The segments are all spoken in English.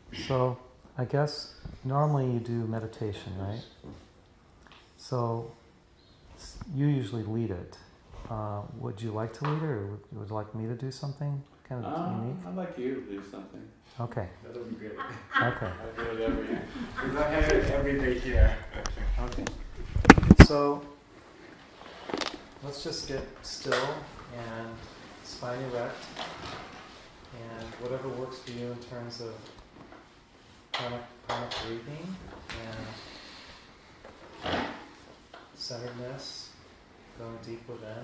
So, I guess normally you do meditation, right? So, you usually lead it. Would you like to lead it, or would you like me to do something kind of unique? I'd like you to do something. Okay. That'll be great. Okay. I do it every day. Because I have it every day here. Okay. So, let's just get still and spine erect, and whatever works for you in terms of pranic breathing and centeredness, going deep within.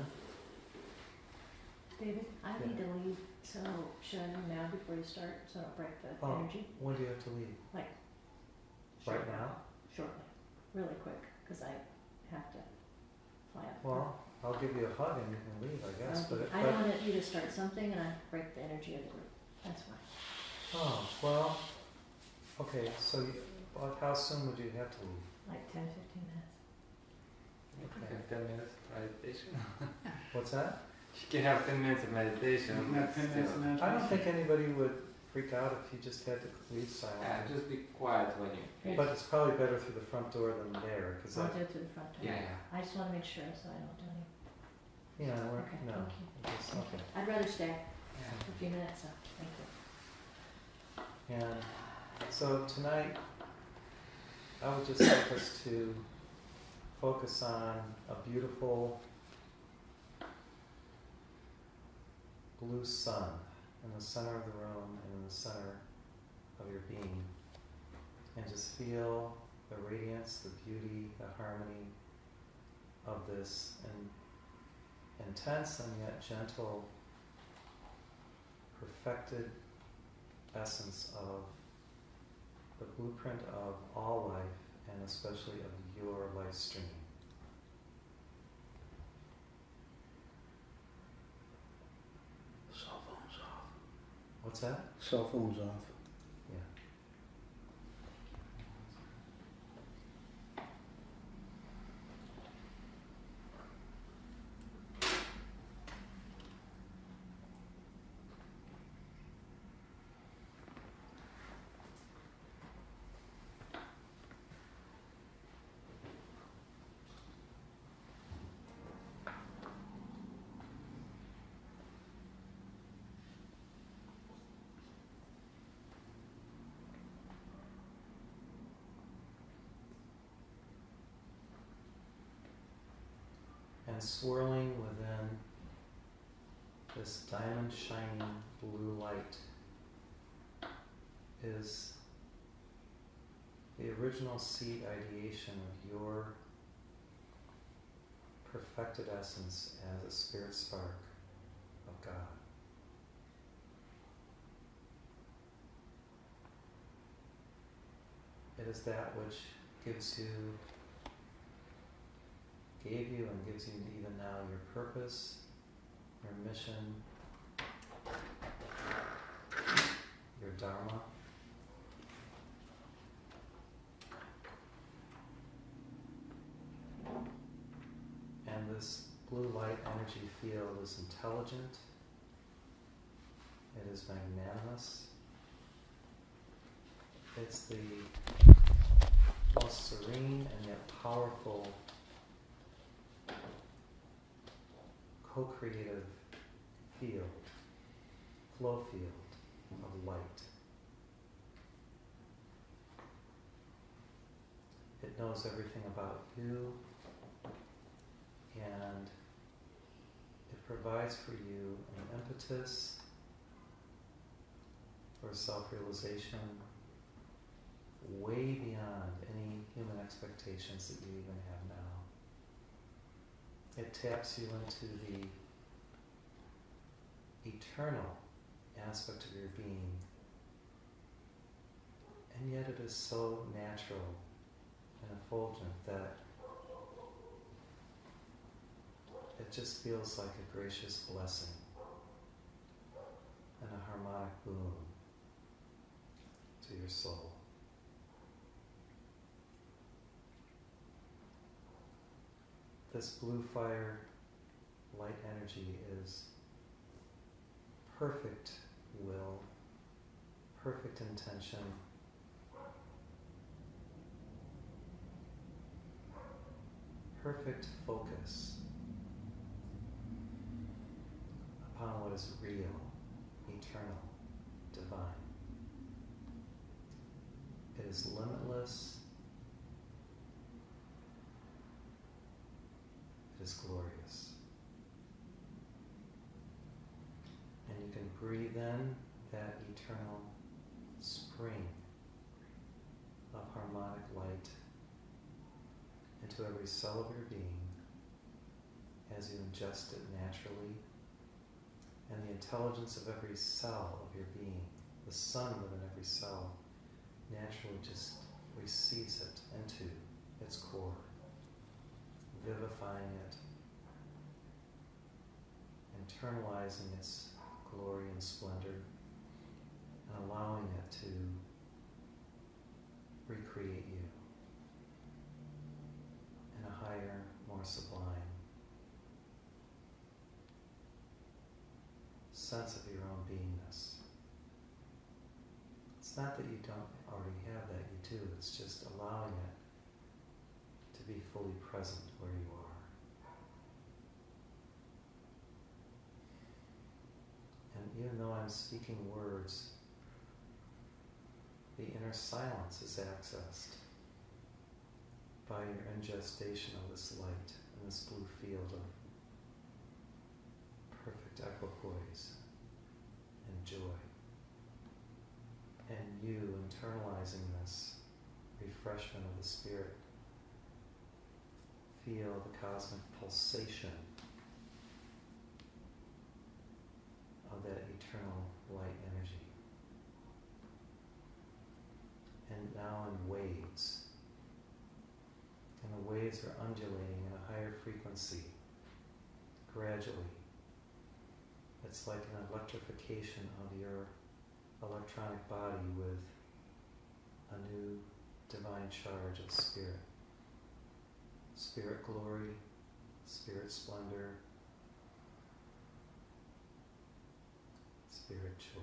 David, I need to leave, so should I know now before you start, so I don't break the energy? When do you have to leave? Like, right now? Shortly, really quick, because I have to fly up. Well, I'll give you a hug and you can leave, I guess. I don't want you to start something and I break the energy of the group. That's why. Oh, well, okay, so how soon would you have to leave? Like 10, 15 minutes. Okay. 10 minutes of meditation. What's that? You can have 10 minutes of meditation. I don't think anybody would freak out if you just had to leave silently. Yeah, just be quiet when you. But it's probably better through the front door than there, because I'll do it through the front door. Yeah. I just want to make sure so I don't do any. Okay, no. thank you. Okay. I'd rather stay Yeah. for a few minutes, so thank you. And so tonight, I would just like us to focus on a beautiful blue sun in the center of the room and in the center of your being. And just feel the radiance, the beauty, the harmony of this intense and yet gentle, perfected essence of the blueprint of all life, and especially of your life stream. Cell phones off. What's that? Cell phones off. Yeah. And swirling within this diamond shining blue light is the original seed ideation of your perfected essence as a spirit spark of God. It is that which gave you and gives you even now your purpose, your mission, your dharma. And this blue light energy field is intelligent, it is magnanimous, it's the most serene and yet powerful co-creative field, flow field of light. It knows everything about you, and it provides for you an impetus for self-realization way beyond any human expectations that you even have now. It taps you into the eternal aspect of your being, and yet it is so natural and effulgent that it just feels like a gracious blessing and a harmonic boon to your soul. This blue fire light energy is perfect will, perfect intention, perfect focus upon what is real, eternal, divine. It is limitless. It is glorious. And you can breathe in that eternal spring of harmonic light into every cell of your being as you ingest it naturally. And the intelligence of every cell of your being, the sun within every cell, naturally just receives it into its core, vivifying it, internalizing its glory and splendor, and allowing it to recreate you in a higher, more sublime sense of your own beingness. It's not that you don't already have that, you do. It's just allowing it to be fully present where you are. And even though I'm speaking words, the inner silence is accessed by your ingestion of this light and this blue field of perfect equipoise and joy. And you internalizing this refreshment of the spirit, feel the cosmic pulsation of that eternal light energy. And now in waves. And the waves are undulating in a higher frequency, gradually. It's like an electrification of your electronic body with a new divine charge of spirit. Spirit glory, spirit splendor, spirit joy.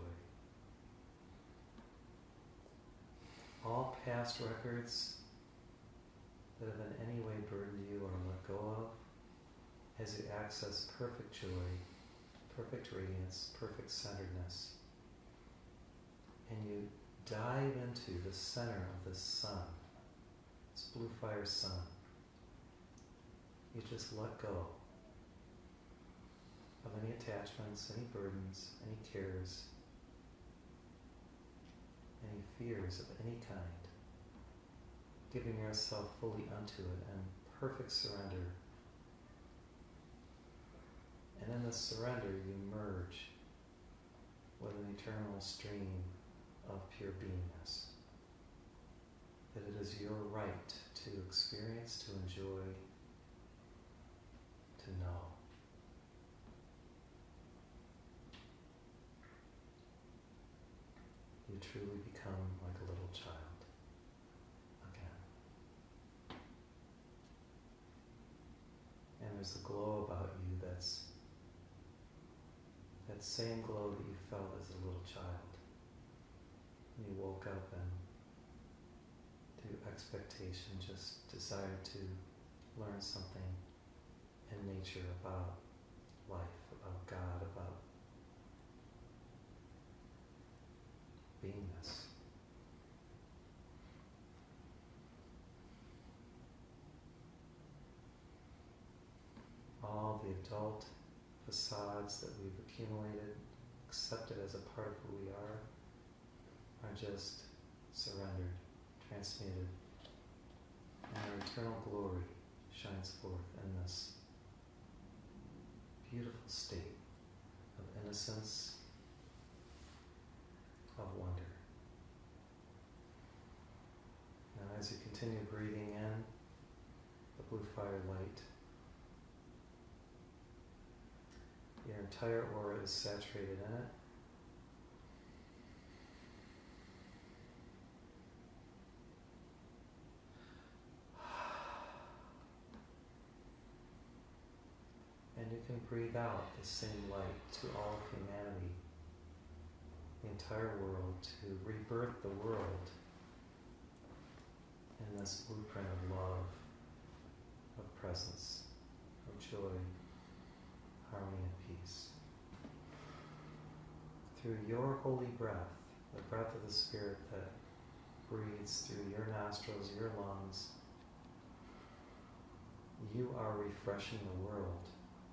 All past records that have in any way burdened you are let go of as you access perfect joy, perfect radiance, perfect centeredness. And you dive into the center of the sun, this blue fire sun. You just let go of any attachments, any burdens, any cares, any fears of any kind, giving yourself fully unto it in perfect surrender. And in this surrender, you merge with an eternal stream of pure beingness. That it is your right to experience, to enjoy, to know. You truly become like a little child again. And there's a glow about you that's that same glow that you felt as a little child. And you woke up and through expectation just desired to learn something in nature about life, about God, about beingness. All the adult facades that we've accumulated, accepted as a part of who we are just surrendered, transmuted, and our eternal glory shines forth in this beautiful state of innocence, of wonder. Now as you continue breathing in the blue fire light, your entire aura is saturated in it. And you can breathe out the same light to all of humanity, the entire world, to rebirth the world in this blueprint of love, of presence, of joy, harmony, and peace. Through your holy breath, the breath of the Spirit that breathes through your nostrils, your lungs, you are refreshing the world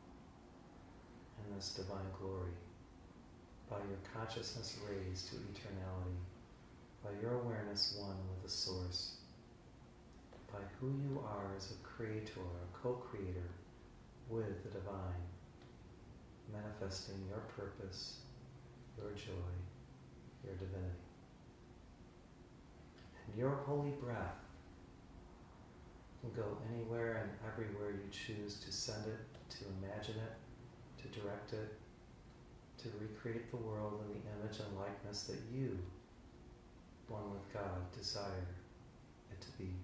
in this divine glory by your consciousness raised to eternality, by your awareness one with the Source, by who you are as a creator, a co-creator with the divine, manifesting your purpose, your joy, your divinity. And your holy breath can go anywhere and everywhere you choose to send it, to imagine it, to direct it, to recreate the world in the image and likeness that you, one with God, desire it to be.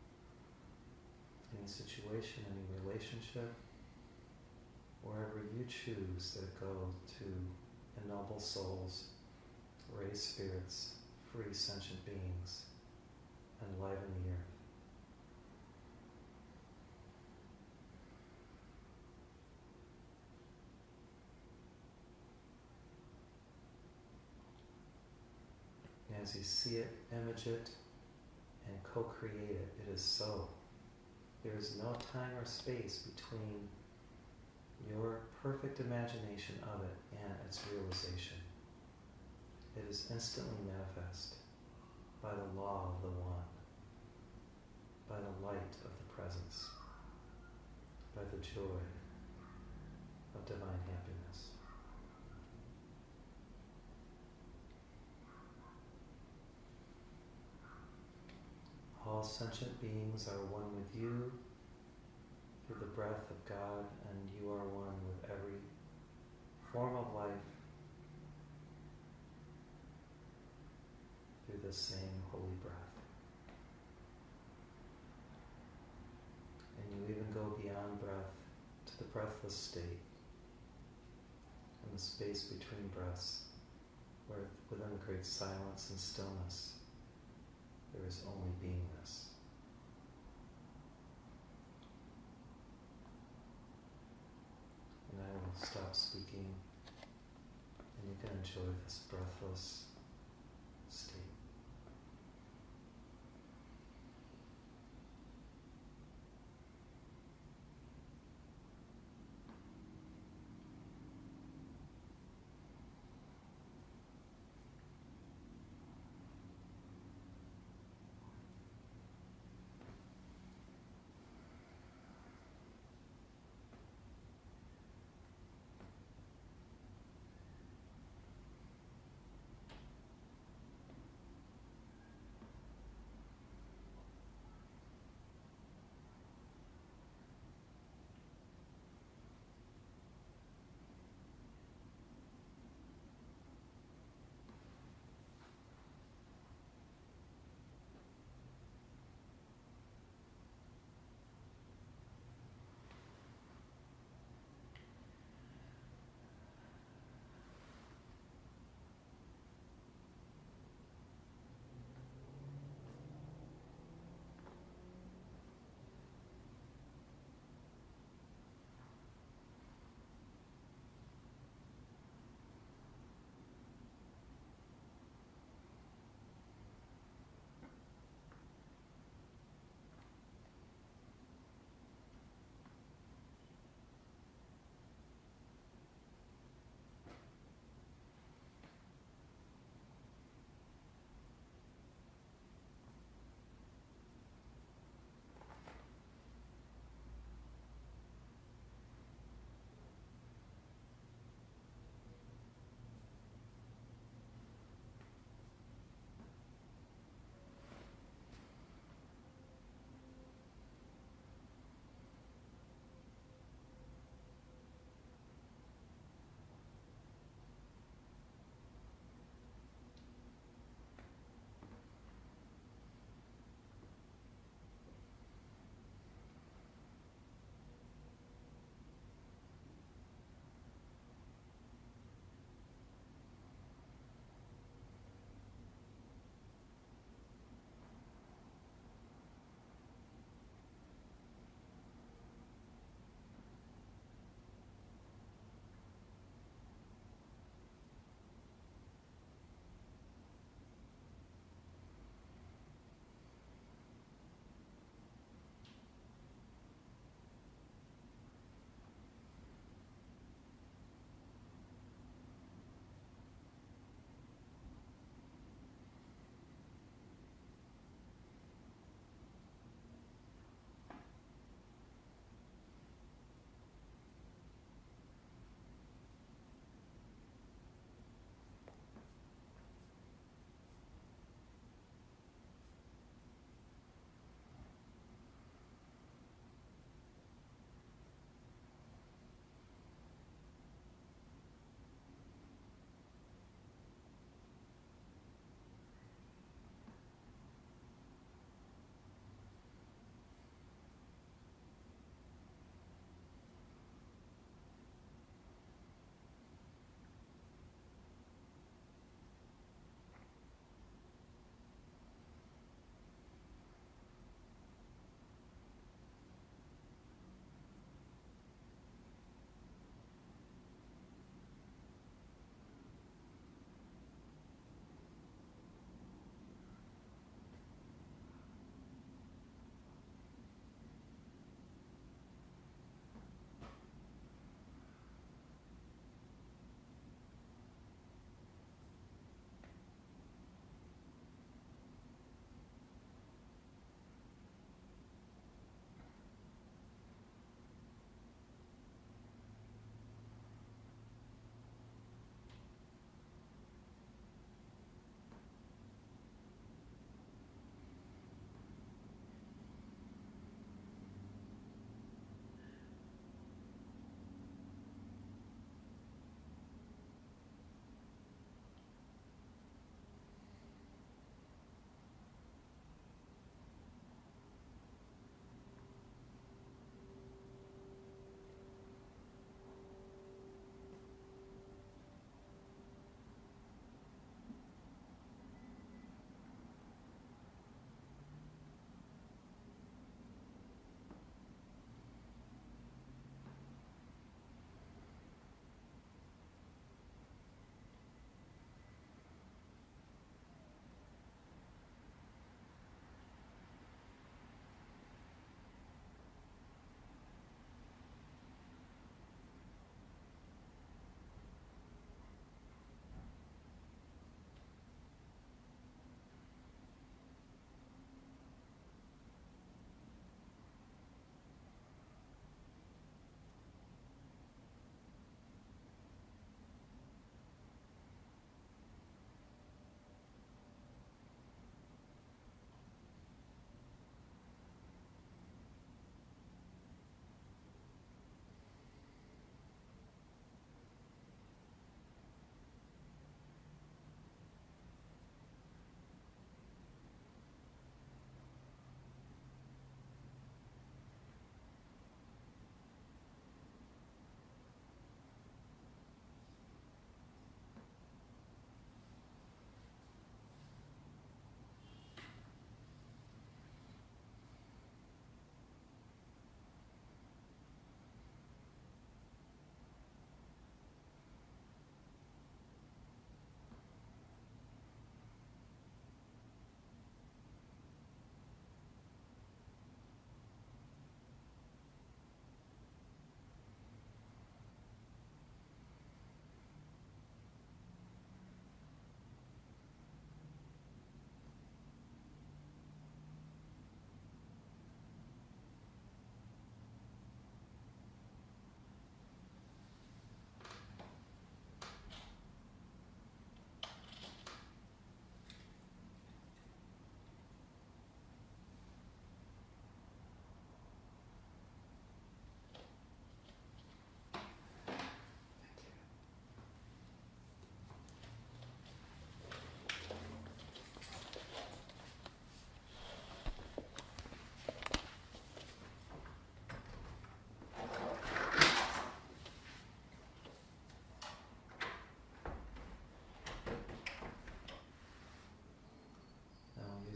Any situation, any relationship, wherever you choose that it go to ennoble souls, raise spirits, free sentient beings, and enliven the earth. And as you see it, image it, and co-create it, it is so. There is no time or space between your perfect imagination of it and its realization. It is instantly manifest by the law of the One, by the light of the presence, by the joy of divine happiness. All sentient beings are one with you through the breath of God, and you are one with every form of life through the same holy breath. And you even go beyond breath to the breathless state, and the space between breaths, where within the great silence and stillness, there is only beingness. And I will stop speaking, and you can enjoy this breathless state.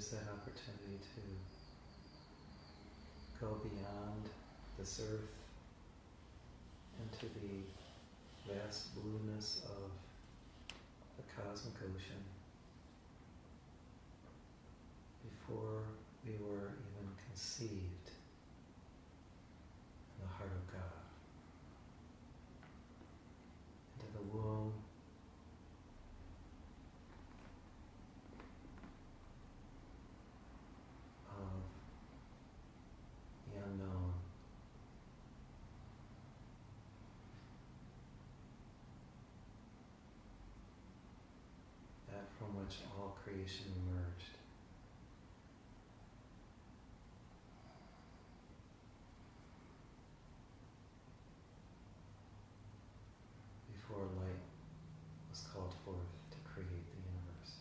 use that opportunity to go beyond this earth into the vast blueness of the cosmic ocean before we were even conceived in the heart of God, into the womb of the unknown. That from which all creation emerged. Before light was called forth to create the universe.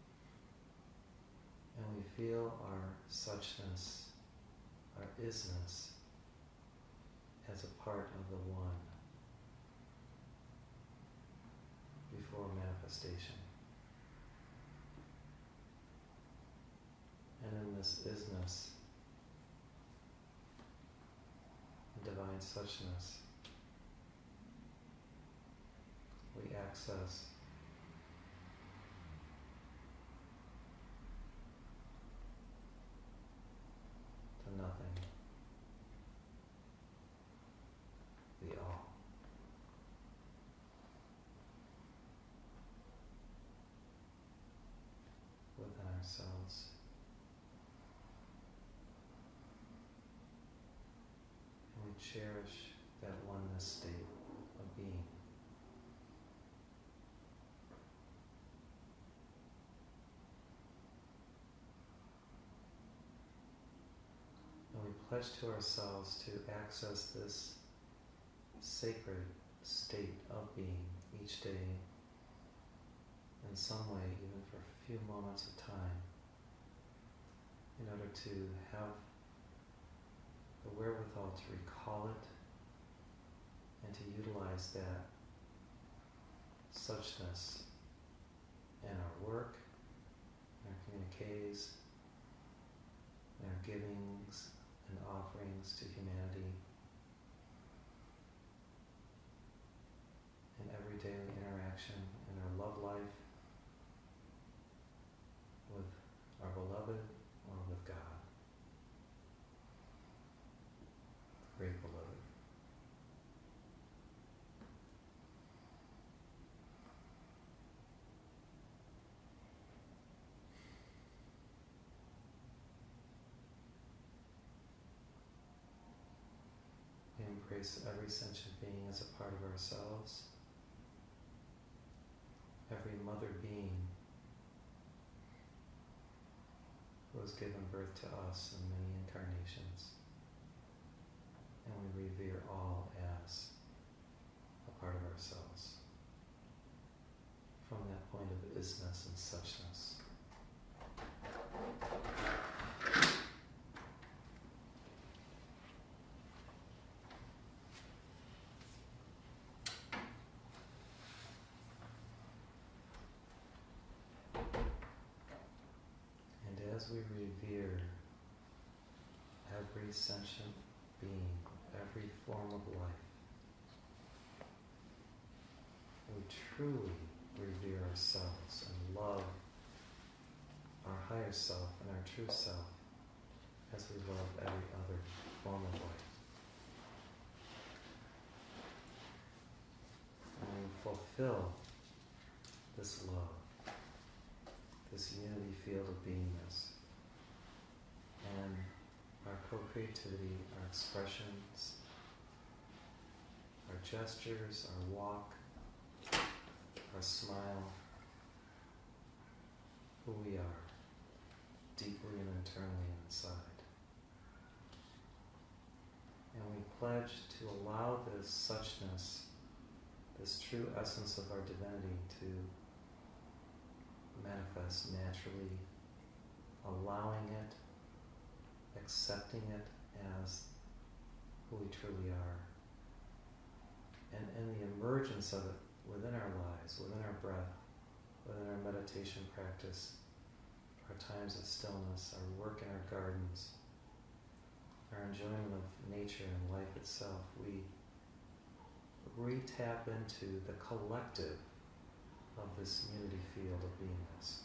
And we feel our suchness, our isness, as a part of the one before manifestation. And in this isness, divine suchness, we access to nothing, the all. Within ourselves. And we cherish that oneness state of being. And we pledge to ourselves to access this sacred state of being each day in some way, even for a few moments of time, in order to have the wherewithal to recall it and to utilize that suchness in our work, in our communiques, in our givings and offerings to humanity, in every daily interaction, in our love life with our beloved or with God, the great beloved. We embrace every sentient being as a part of ourselves, every mother being who has given birth to us in many incarnations, and we revere all as a part of ourselves from that point of isness and suchness. As we revere every sentient being, every form of life, we truly revere ourselves and love our higher self and our true self as we love every other form of life. And we fulfill this love, this unity field of beingness, and our co-creativity, our expressions, our gestures, our walk, our smile, who we are, deeply and internally inside. And we pledge to allow this suchness, this true essence of our divinity to manifest naturally, allowing it, accepting it as who we truly are. And in the emergence of it within our lives, within our breath, within our meditation practice, our times of stillness, our work in our gardens, our enjoyment of nature and life itself, we re-tap into the collective of this unity field of beingness,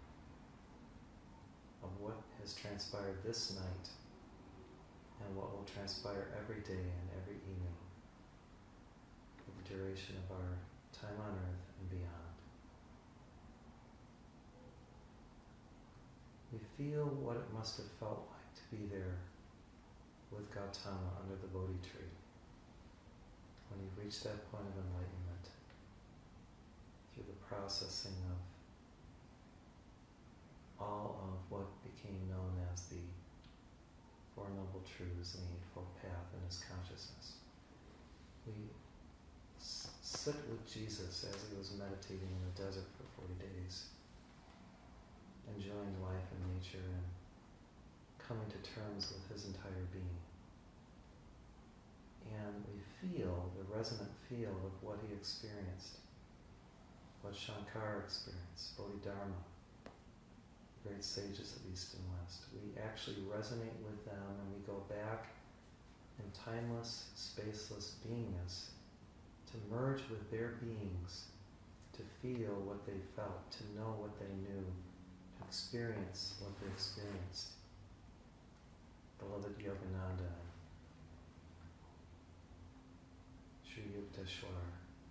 of what has transpired this night and what will transpire every day and every evening for the duration of our time on earth and beyond. We feel what it must have felt like to be there with Gautama under the Bodhi tree when he reached that point of enlightenment through the processing of all of what became known as the Four Noble Truths and the Eightfold Path in his consciousness. We sit with Jesus as he was meditating in the desert for 40 days, enjoying life and nature and coming to terms with his entire being. And we feel the resonant feel of what he experienced, what Shankara experienced, Bodhidharma, great sages of East and West. We actually resonate with them and we go back in timeless, spaceless beingness to merge with their beings, to feel what they felt, to know what they knew, to experience what they experienced. Beloved Yogananda, Sri Yukteswar,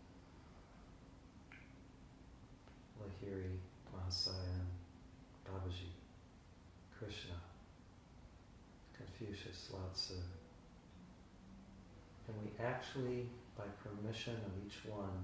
Lahiri, Mahasaya, Babaji, Krishna, Confucius, Lao Tzu. And we actually, by permission of each one,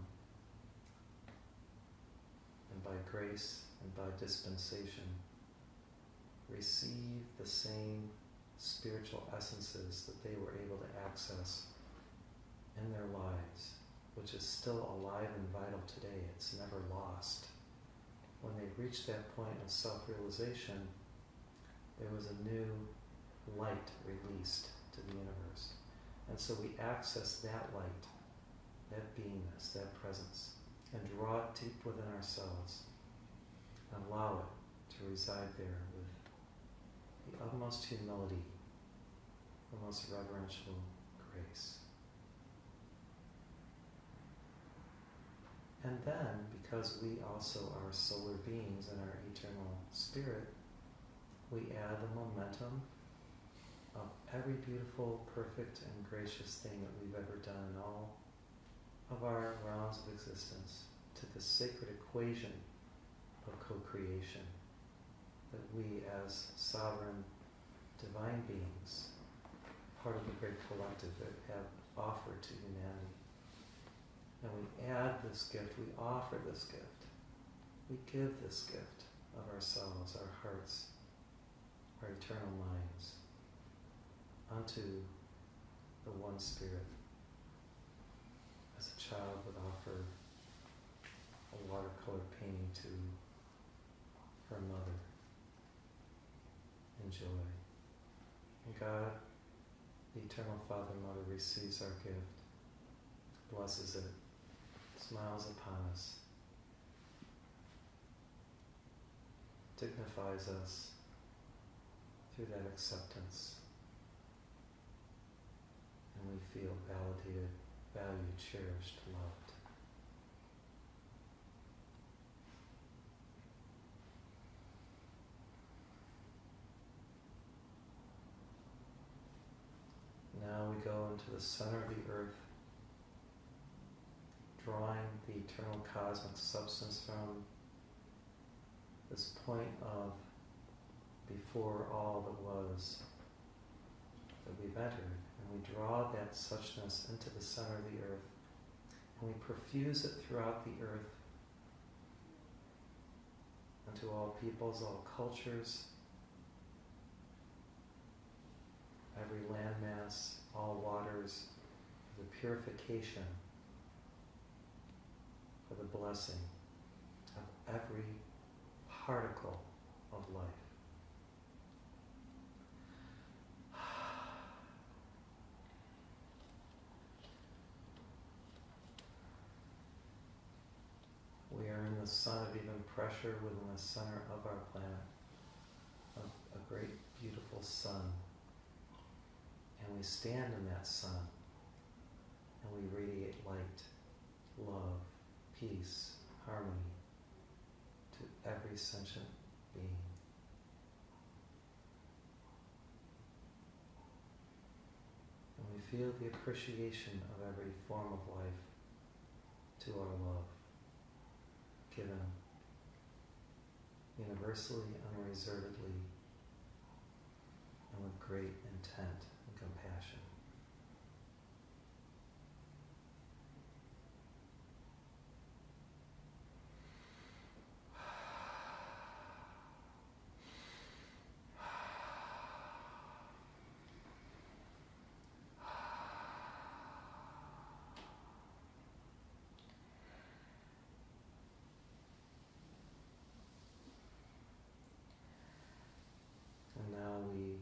and by grace and by dispensation, receive the same spiritual essences that they were able to access in their lives, which is still alive and vital today. It's never lost. When they reached that point of self-realization, there was a new light released to the universe. And so we access that light, that beingness, that presence, and draw it deep within ourselves and allow it to reside there with the utmost humility, the most reverential grace. And then, because we also are solar beings and our eternal spirit, we add the momentum of every beautiful, perfect, and gracious thing that we've ever done in all of our rounds of existence to the sacred equation of co-creation that we as sovereign divine beings, part of the great collective, that have offered to humanity. And we add this gift, we offer this gift, we give this gift of ourselves, our hearts, our eternal minds, unto the one Spirit, as a child would offer a watercolor painting to her mother in joy. And God, the eternal Father, Mother, receives our gift, blesses it, smiles upon us, dignifies us through that acceptance, and we feel validated, valued, cherished, loved. Now we go into the center of the earth, drawing the eternal cosmic substance from this point of before all that was, that we've entered, and we draw that suchness into the center of the earth, and we perfuse it throughout the earth, unto all peoples, all cultures, every landmass, all waters, for the purification, for the blessing of every particle of life. We are in the sun of even pressure within the center of our planet. the sun. And we stand in that sun. And we radiate light, love, peace, harmony to every sentient being. And we feel the appreciation of every form of life to our love, given universally, unreservedly, and with great intent and compassion. And now we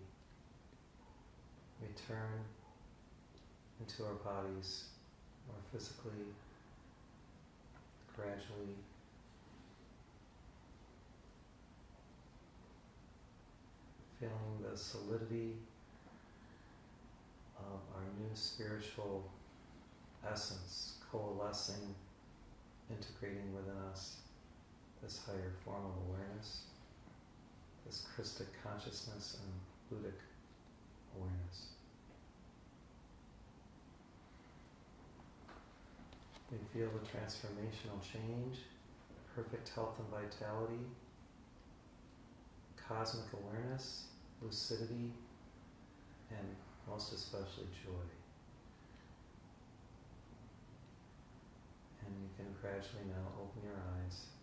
return into our bodies more physically, gradually. Feeling the solidity of our new spiritual essence coalescing, integrating within us this higher form of awareness, this Christic consciousness and Buddhic awareness. We feel the transformational change, perfect health and vitality, cosmic awareness, lucidity, and most especially joy. And you can gradually now open your eyes